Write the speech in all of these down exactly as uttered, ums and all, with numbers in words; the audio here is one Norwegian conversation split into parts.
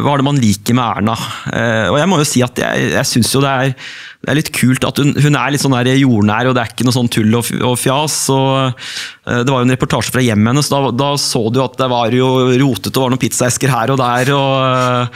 hva er det man liker med Erna? Og jeg må jo si at jeg, jeg synes jo det er, det er litt kult at hun, hun er litt sånn der jordnær, og det er ikke noe sånn tull og, og fjas. Og det var jo en reportasje fra hjemmet hennes, da, da så du at det var jo rotet og var noen pizzaesker her og der. Og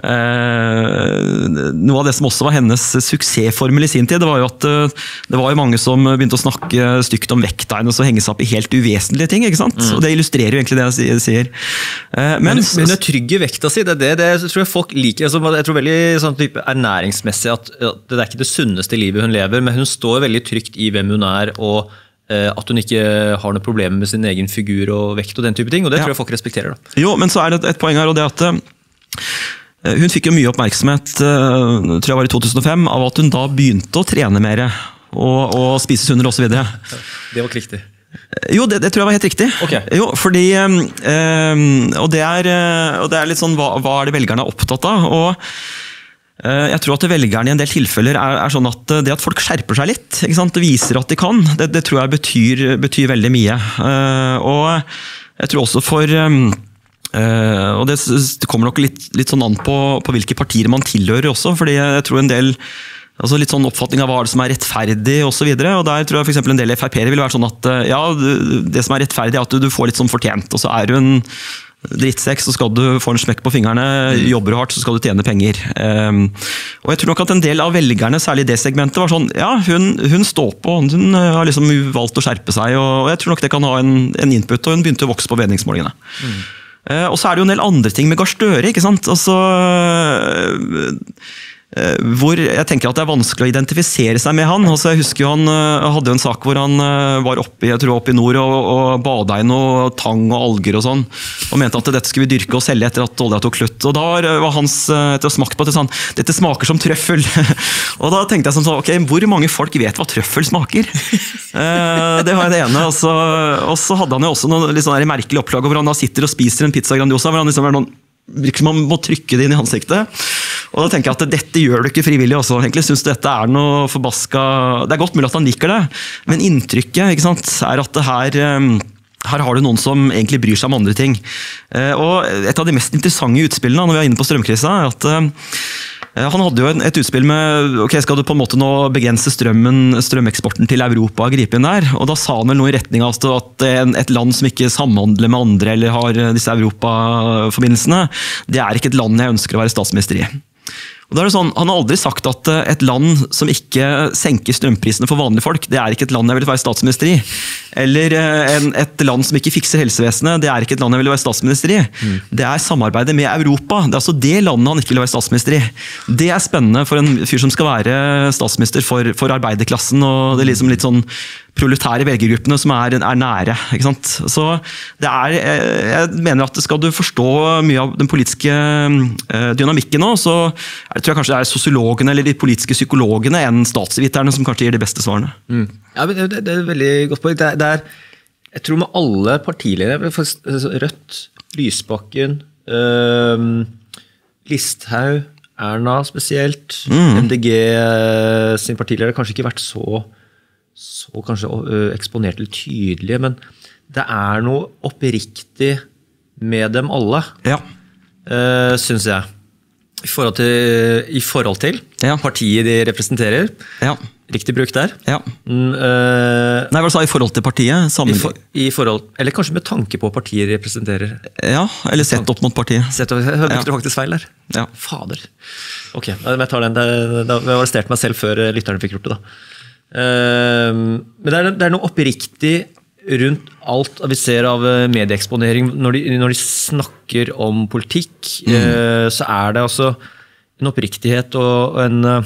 eh, noe av det som også var hennes suksessformel i sin tid, det var jo at det var jo mange som begynte å snakke stygt om vekta hennes og henge seg opp i helt uvesentlige ting, ikke sant? Mm. Og det illustrerer jo egentlig det jeg sier. Eh, men, men hun er trygg i vekta si, det, det, det tror jeg folk liker. Altså, jeg tror veldig sånn type ernæringsmessig at, at det er ikke det sunneste livet hun lever, men hun står veldig trygt i hvem hun er, og eh, at hun ikke har noe problemer med sin egen figur og vekt og den type ting, og det ja. tror jeg folk respekterer. Da. Jo, men så er det et poeng her, og det at uh, hun fikk jo mye oppmerksomhet, uh, tror jeg var i to tusen og fem, av at hun da begynte å trene mer, og, og spise sunnere og så videre. Det var ikke riktig. Jo, det, det tror jeg var helt riktig. Okay. Jo, fordi, um, og, det er, og det er litt sånn, hva, hva er det velgerne er opptatt av, og jeg tror at velgerne i en del tilfeller er, er sånn at det at folk skjerper seg litt, ikke sant? Det viser at de kan, det, det tror jeg betyr, betyr veldig mye. Uh, og jeg tror også for, um, uh, og det, det kommer nok litt, litt sånn an på, på hvilke partier man tilhører også, fordi jeg tror en del, altså litt sånn oppfatning av hva det som er rettferdig og så videre, og der tror jeg for eksempel en del F R P-ere vil være sånn at ja, det som er rettferdig er at du, du får litt sånn fortjent, og så er du en drittsekk, så skal du få en smekk på fingrene, jobber hardt, så skal du tjene penger. Um, og jeg tror nok at en del av velgerne, særlig det segmentet, var sånn, ja, hun, hun står på, hun har liksom valgt å skjerpe seg, og jeg tror nok det kan ha en, en input, og hun begynte å vokse på meningsmålingene. Mm. Uh, og så er det jo en del andre ting med Gahr Støre, ikke sant? Altså, uh, hvor jeg tenker at det er vanskelig å identifisere seg med han. Altså, jeg husker jo han uh, hadde jo en sak hvor han uh, var oppe, jeg tror oppe i nord og, og bada i noe tang og alger og sånn, og mente at dette skulle vi dyrke og selge etter at olja tok slutt. Og da var hans, etter å smakt på det, sånn, dette smaker som trøffel. Og da tenkte jeg sånn, ok, hvor mange folk vet hva trøffel smaker? uh, det var det ene. Og så, og så hadde han jo også noe litt sånn merkelig opplag hvor han da sitter og spiser en pizza Grandiosa, hvor han liksom er noen, virker som man må trykke det inn i ansiktet. Og da tenker jeg at dette gjør du ikke frivillig også. Egentlig synes dette er noe forbaska. Det er godt mulig at han liker det, men inntrykket, ikke sant, er at det her, her har du noen som egentlig bryr seg om andre ting. Og et av de mest interessante utspillene når vi er inne på strømkrisa, er at han hadde jo et utspill med, ok, skal du på en måte nå begrense strømmen, strømeksporten til Europa og gripe inn der? Og da sa han vel noe i retning av at et land som ikke samhandler med andre eller har disse Europa-forbindelsene, det er ikke et land jeg ønsker å være statsminister i. Og da er det sånn, han har aldri sagt at et land som ikke senker strømprisene for vanlige folk, det er ikke et land jeg vil være statsminister i. Eller en, et land som ikke fikser helsevesenet, det er ikke et land jeg vil være statsminister i. Mm. Det er samarbeidet med Europa. Det er altså det landet han ikke vil være statsminister i. Det er spennende for en fyr som skal være statsminister for, for arbeiderklassen, og det er liksom litt sånn proletære velgergruppene som er, er nære, ikke sant? Så det er, jeg mener at skal du forstå mye av den politiske dynamikken nå, så er det, tror jeg kanskje det er sosiologene eller de politiske psykologene enn statsviterne som kanskje gir de beste svarene. Mm. Ja, men det, det er et veldig godt poeng. Det er, det er, jeg tror med alle partiledere, Rødt, Lysbakken, øh, Listhaug, Erna spesielt, mm. M D G sin partileder har kanskje ikke vært så så kanskje eksponert eller tydelige, men det er noe oppriktig med dem alle, ja. uh, synes jeg. I forhold til, i forhold til ja. partiet de representerer. Ja. Riktig bruk der. Ja. Mm, uh, Nei, hva du sa i forhold til partiet? I, for, i forhold, eller kanskje med tanke på partiet de representerer. Ja, eller sett opp mot partiet. Sett opp, jeg brukte ja. faktisk feil der. Ja. Fader. Ok, jeg tar den. Da har jeg arrestert meg selv før lytterne fikk gjort det da. Uh, men det er, det er noe oppriktig rundt alt vi ser av medieeksponering når de, når de snakker om politikk, mm. uh, så er det altså en oppriktighet og en, uh,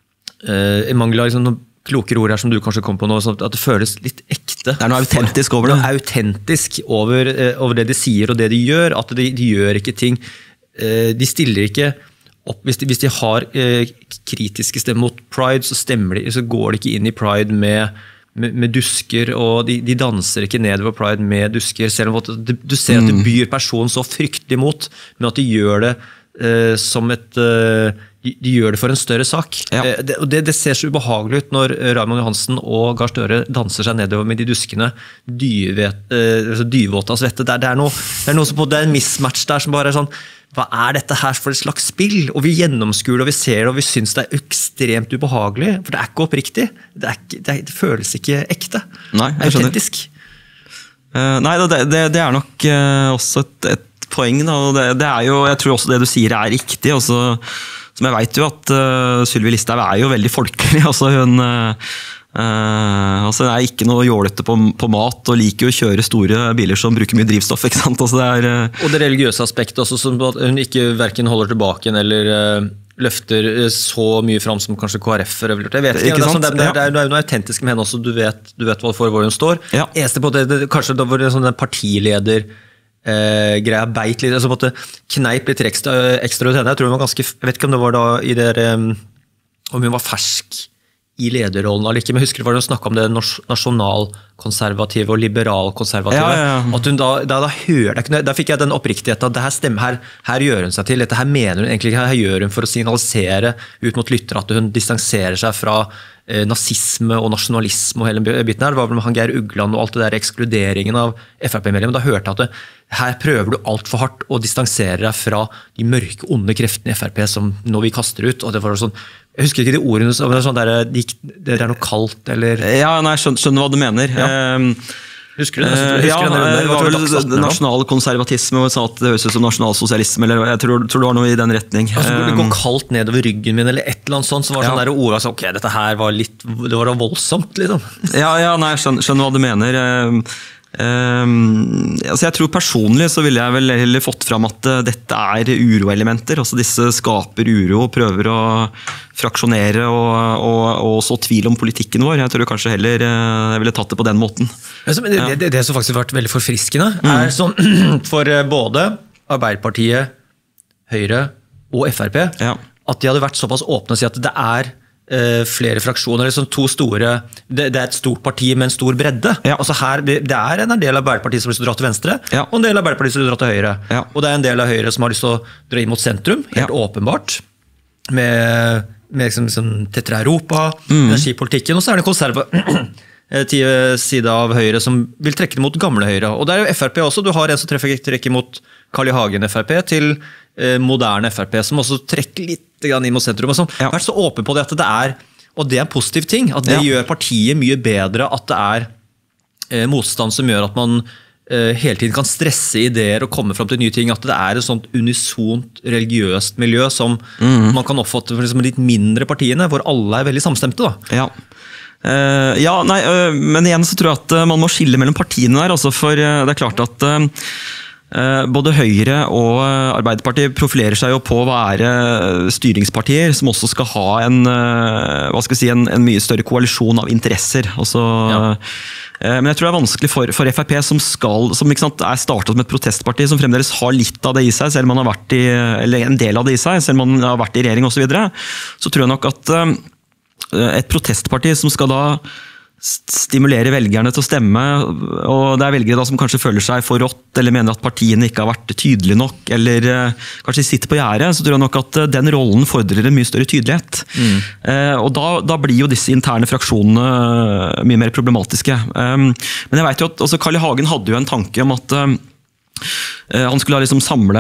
en mangel av liksom, noen klokere ord her som du kanskje kom på nå, sånn at det føles litt ekte. Det er noe autentisk over det. Noe autentisk over, uh, over det de sier og det de gjør, at de, de gjør ikke ting, uh, de stiller ikke opp, hvis de, hvis de har eh, kritiske stemmer mot Pride, så, stemmer de, så går de ikke inn i Pride med, med, med dusker, og de, de danser ikke nedover Pride med dusker, selv om at du, du ser at det byr personen så fryktelig mot, men at de gjør det eh, som et eh, de, de gjør det for en større sak. Ja. Eh, det, og det, det ser så ubehagelig ut når Raymond Johansen og Gahr Støre danser seg nedover med de duskene, dyvåte eh, av svette. Det, det, er noe, det er noe som på det er en mismatch der som bare er sånn. hva er dette her for et slags spill? Og vi gjennomskuer det, og vi ser det, og vi synes det er ekstremt ubehagelig, for det er ikke oppriktig. Det, er ikke, det, er, det føles ikke ekte. Nei, jeg skjønner. Autentisk. Uh, nei, det, det, det er nok uh, også et, et poeng, da. Og det, det er jo, jeg tror også det du sier er riktig, og så som jeg vet jo at uh, Sylvi Listhaug er jo veldig folkelig, altså hun uh, uh, altså det er ikke noe jålete på, på mat, og liker jo å kjøre store biler som bruker mye drivstoff, ikke sant? Altså det er, uh, og det religiøse aspektet også, som at hun ikke hverken holder tilbake eller uh, løfter så mye frem som kanskje K R F eller jeg vet ikke, ikke det, er, det, er, det, er, det er noe autentisk med henne også, du vet, du vet for hvor hun står. Ja. Eneste på det, det, kanskje da var det sånn en partileder Eh, greia beit litt, altså måtte kneip litt ekstra, ekstra ut henne. Jeg tror hun var ganske, jeg vet ikke om det var da i det, um, om hun var fersk i lederrollen eller ikke, men jeg husker det var hun snakket om det nasjonalkonservative og liberalkonservative. Ja, ja, ja. At hun da, da, da, hører, da fikk jeg den oppriktigheten at det her stemmer, her, her gjør hun seg til, dette her mener hun egentlig, her gjør hun for å signalisere ut mot lytter at hun distanserer seg fra eh, nazisme og nasjonalisme og hele biten her. Det var vel med han Geir Ugland og alt det der ekskluderingen av F R P-medlemmer. Da hørte jeg at det, her prøver du alt for hardt å distansere deg fra de mørke, onde kreftene i F R P som nå vi kaster ut, og det var sånn, jeg husker ikke de ordene, men det er, sånn der, det er noe kaldt, eller... Ja, nei, skjønner, skjønner hva du mener. Ja. Um, husker du det? Uh, ja, det var vel nasjonalkonservatisme, og sa at det høres ut som nasjonalsosialisme, eller jeg tror, tror det var noe i den retning. Altså, det går kaldt nedover ryggen min, eller et eller annet sånt, som var sånn ja. Der ord, altså, ok, dette her var litt, det var da voldsomt, liksom. Ja, ja, nei, skjønner, skjønner hva du mener. Um, Um, altså jeg tror personlig så ville jeg vel heller fått fram at uh, dette er uroelementer, altså disse skaper uro og prøver å fraksjonere og, og, og så tvil om politikken vår. Jeg tror kanskje heller uh, jeg ville tatt det på den måten. Altså, det, det, det som faktisk har vært veldig forfriskende mm. er sånn for både Arbeiderpartiet, Høyre og F R P ja. At de hadde vært såpass åpne og si at det er flere fraksjoner, liksom to store, det, det er et stort parti med en stor bredde. Ja. Altså her, det, det er en del av Arbeiderpartiet som har lyst til å dra til venstre, ja. Og en del av Arbeiderpartiet som har lyst til å dra til høyre. Ja. Og det er en del av høyre som har lyst til å dra inn mot sentrum, helt ja. Åpenbart, med, med liksom, liksom, tettere Europa, mm. energipolitikken, og så er det konservativ side av høyre som vil trekke det mot gamle høyre. Og det er jo F R P også, du har en som trekker, trekker mot Carl I. Hagen F R P til eh, moderne F R P, som også trekker litt inn mot sentrum, og som ja. Vært så åpen på det at det er, og det er en positiv ting, at det ja. Gjør partiet mye bedre, at det er eh, motstand som gjør at man eh, hele tiden kan stresse ideer og komme frem til nye ting, at det er et sånt unisont religiøst miljø som mm. man kan oppfatte for liksom, litt mindre partiene, hvor alle er veldig samstemte. Da. Ja. Uh, ja, nei, uh, men igjen så tror jeg at uh, man må skille mellom partiene der, altså, for uh, det er klart at uh, uh, både Høyre og uh, Arbeiderpartiet profilerer seg jo på å være styringspartier som også skal ha en, uh, hva skal jeg si, en, en mye større koalisjon av interesser. Altså, ja. uh, men jeg tror det er vanskelig for, for F R P som, skal, som ikke sant, er startet som et protestparti som fremdeles har litt av det i seg, selv om man har vært i, eller en del av det i seg, selv om man har vært i regjering og så videre, så tror jeg nok at uh, et protestparti som skal da stimulere velgerne til å stemme, og det er velgere da som kanskje føler seg for rått, eller mener at partiene ikke har vært tydelige nok, eller uh, kanskje sitter på gjerdet, så tror jeg nok at uh, den rollen fordrer en mye større tydelighet. Mm. Uh, og da, da blir jo disse interne fraksjonene uh, mye mer problematiske. Um, men jeg vet jo at altså Carl I. Hagen hadde jo en tanke om at uh, han skulle liksom samle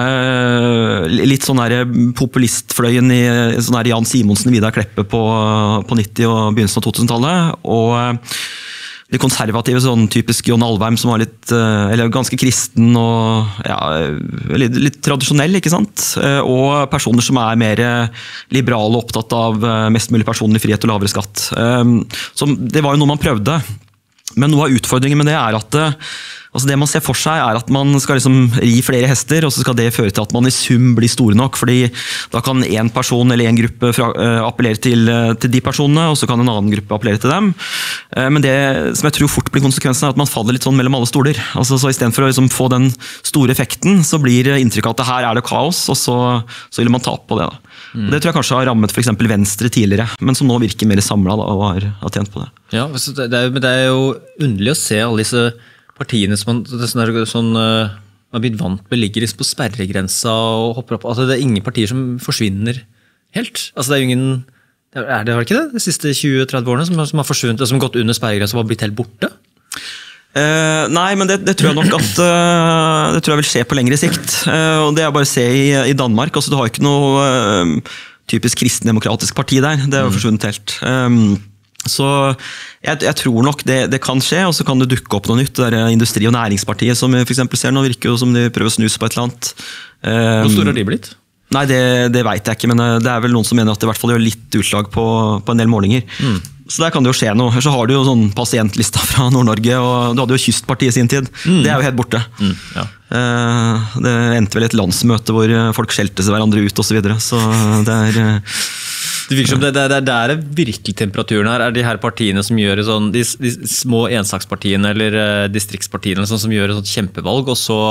litt sånn der populistfløyen i sånn der Jan Simonsen og Vidar Kleppe på, på nitti- og begynnelsen av to tusen-tallet, og de konservative, sånn typisk John Alvheim, som var litt, eller ganske kristen og ja, litt, litt tradisjonell, ikke sant? Og personer som er mer liberale og opptatt av mest mulig personlig frihet og lavere skatt. Så det var jo noe man prøvde, men noe av utfordringen med det er at altså det man ser for seg er at man skal liksom ri flere hester, og så skal det føre til at man i sum blir store nok, fordi da kan en person eller en gruppe fra, uh, appellere til, uh, til de personene, og så kan en annen gruppe appellere til dem. Uh, men det som jeg tror fort blir konsekvensen er at man faller litt sånn mellom alle stoler. Altså, så i stedet for å liksom få den store effekten, så blir inntrykket at her er det kaos, og så, så vil man tape på det. Da. Mm. Det tror jeg kanskje har rammet for eksempel Venstre tidligere, men som nå virker mer samlet da, og har, har tjent på det. Ja, det er, men det er jo underlig å se alle disse partiene som man, sånn, sånn, uh, man har blitt vant med ligger på sperregrensa og hopper opp. Altså, det er ingen partier som forsvinner helt. Altså, det er jo ingen, det er det, var det ikke det? De siste tjue til tretti årene som, som har forsvunnet, som har gått under sperregrensa og har blitt helt borte? Uh, nei, men det, det tror jeg nok at uh, det tror jeg vil skje på lengre sikt. Uh, og det er bare å se i, i Danmark. Altså, du har ikke noe uh, typisk kristendemokratisk parti der. Det er jo mm. forsvunnet helt. Um, så jeg, jeg tror nok det, det kan skje, og så kan det dukke opp noe nytt. Det der Industri- og Næringspartiet som vi for eksempel ser nå, virker jo som de prøver å snuse på et eller annet. Um, Hvor store har de blitt? Nei, det, det vet jeg ikke, men det er vel noen som mener at det i hvert fall gjør litt utslag på, på en del målinger. Mm. Så der kan det jo skje noe. Så har du jo sånn pasientlista fra Nord-Norge, og du hadde jo Kystpartiet i sin tid. Mm. Det er jo helt borte. Mm, ja. uh, det endte vel et landsmøte hvor folk skjelte seg hverandre ut og så videre. Så det er... Uh, Det virker som det, det, det er der virkelig temperaturen her, er de her partiene som gjør sånn, de, de små ensakspartiene eller uh, distriktspartiene sånn, som gjør et sånt kjempevalg, og så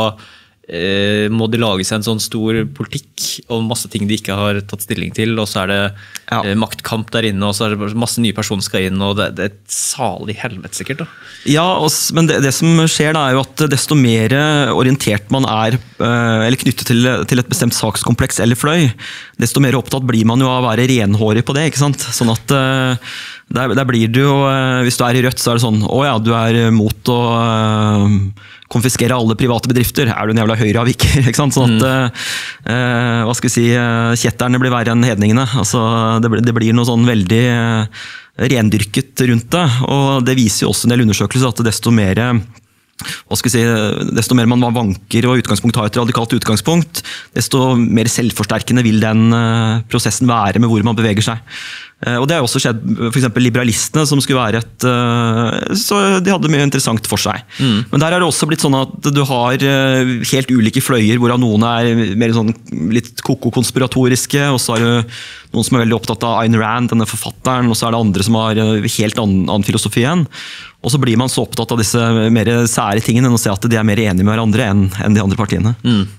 uh, må de lage seg en sånn stor politikk og masse ting de ikke har tatt stilling til, og så er det ja. uh, maktkamp der inne, og så er det masse nye personer skal inn, og det, det er et salig helvete sikkert. Da. Ja, og, men det, det som skjer da er jo at desto mer orientert man er, uh, eller knyttet til, til et bestemt sakskompleks eller fløy, desto mer opptatt blir man jo av å være renhårig på det, ikke sant? Sånn at uh, der, der blir du jo, uh, hvis du er i Rødt, så er det sånn, å ja, du er mot å uh, konfiskere alle private bedrifter, er du en jævla høyreavviker, ikke sant? Sånn at, uh, uh, hva skal vi si, uh, kjetterne blir verre enn hedningene, altså det, det blir noe sånn veldig uh, rendyrket rundt det, og det viser jo også en del undersøkelser at desto mer hva skal jeg si, desto mer man vanker og utgangspunkt har et radikalt utgangspunkt, desto mer selvforsterkende vil den prosessen være med hvor man beveger seg. Og det har også skjedd, for eksempel liberalistene som skulle være et, så de hadde mye interessant for seg. Mm. Men der har det også blitt sånn at du har helt ulike fløyer, hvorav noen er mer sånn litt koko-konspiratoriske, og så har du noen som er veldig opptatt av Ayn Rand, denne forfatteren, og så er det andre som har helt annen, annen filosofi igjen. Og så blir man så opptatt av disse mer sære tingene enn å se at de er mer enige med hverandre enn, enn de andre partiene. Mm.